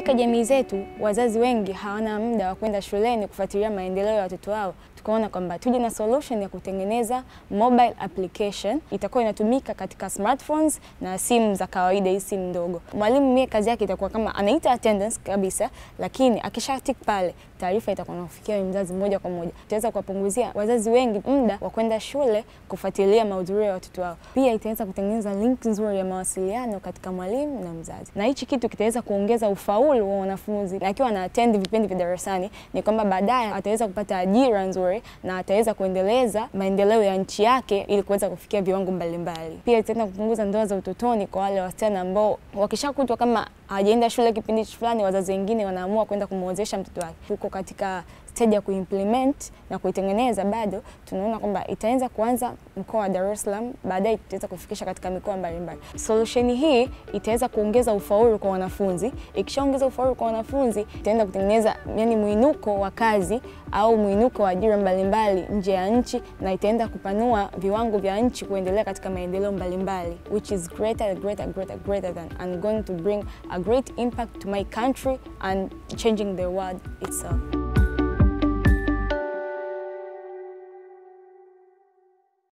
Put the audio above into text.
Katika jamii zetu, wazazi wengi hawana muda wa kwenda shuleni kufuatilia maendeleo ya watoto wao. Tukaona kwamba tuje na solution ya kutengeneza mobile application itakuwa inatumika katika smartphones na simu za kawaida, hizi simu ndogo. Mwalimu mie kazi yake itakuwa kama anaita attendance kabisa, lakini akishatik pale taarifa itakuwa inafikia mzazi moja kwa moja. Itaweza kuwapunguzia wazazi wengi muda wa kwenda shule kufuatilia mahudhurio ya watoto wao. Pia itaweza kutengeneza link nzuri ya mawasiliano katika mwalimu na mzazi. Na hichi kitu kitaweza kuongeza ufaulu wa wanafunzi. Na akiwa ana attend vipindi vya darasani ni kwamba baadaye ataweza kupata ajira nzuri na ataweza kuendeleza maendeleo ya nchi yake ili kuweza kufikia viwango mbalimbali. Pia itaenda kupunguza ndoa za utotoni kwa wale wasichana ambao wakishakutwa kama hajaenda shule kipindi fulani, wazazi wengine wanaamua kwenda kumwozesha mtoto wake. Tuko katika stage ya kuimplement na kuitengeneza bado. Tunaona kwamba itaanza kuanza mkoa wa Dar es Salaam, baadaye itaweza kufikisha katika mikoa mbalimbali. Solution hii itaweza kuongeza ufaulu kwa wanafunzi. Ikishaongeza ufaulu kwa wanafunzi, itaenda kutengeneza muinuko wa kazi au muinuko wa ajira mbalimbali nje ya nchi, na itaenda kupanua viwango vya nchi kuendelea katika maendeleo mbalimbali, which is greater than and going to bring a great impact to my country and changing the world itself.